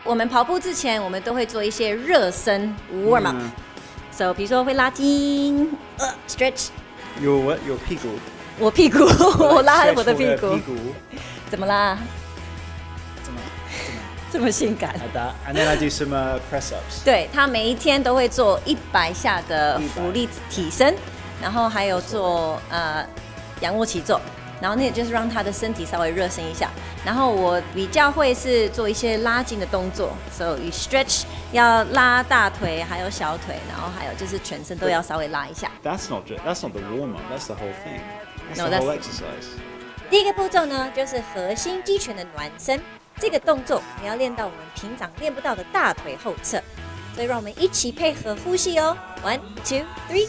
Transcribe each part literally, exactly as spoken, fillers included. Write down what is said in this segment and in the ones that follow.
我们跑步之前，我们都会做一些热身 warm up。嗯、so 比如说会拉筋，呃 ，stretch。 有 what？ 有屁股。 我屁股，我拉我的屁股。 屁股。 怎么啦？ 怎么？ 这么性感。 Like that. And then I do some uh, press ups. 对，他每一天都会做一百下的浮力提升，然后还有做呃仰卧起坐。 然后那也就是让他的身体稍微热身一下，然后我比较会是做一些拉筋的动作 ，so you stretch 要拉大腿还有小腿，然后还有就是全身都要稍微拉一下。 That's not just, that's not the warm up, that's the whole thing. That's no, the whole that's... exercise. 第一个步骤呢，就是核心肌群的暖身。这个动作你要练到我们平常练不到的大腿后侧，所以让我们一起配合呼吸哦 ，one two three。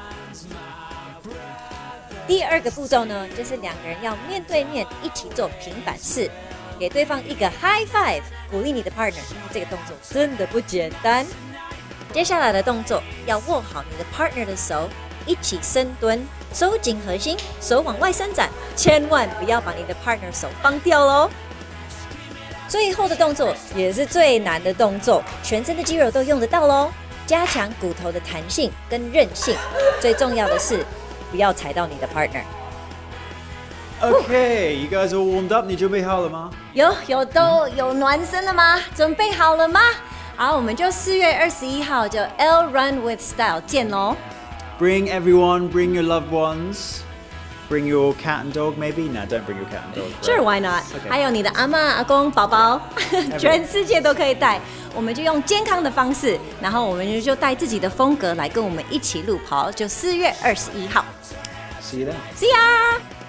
第二个步骤呢，就是两个人要面对面一起做平板式，给对方一个 high five， 鼓励你的 partner。这个动作真的不简单。接下来的动作要握好你的 partner 的手，一起深蹲，收紧核心，手往外伸展，千万不要把你的 partner 手放掉喽。最后的动作也是最难的动作，全身的肌肉都用得到喽，加强骨头的弹性跟韧性。最重要的是。 不要踩到你的 partner。 Okay, you guys all warmed up? 你准备好了吗？ 有有都有暖身了吗？准备好了吗？好，我们就四月二十一号就 L Run with Style 见喽。 Bring everyone, bring your loved ones, bring your cat and dog maybe. No, don't bring your cat and dog. Sure, why not? Okay. 还有你的阿嬷、阿公、宝宝，全世界都可以带。我们就用健康的方式，然后我们就带自己的风格来跟我们一起路跑，就四月二十一号。 See you then. See ya.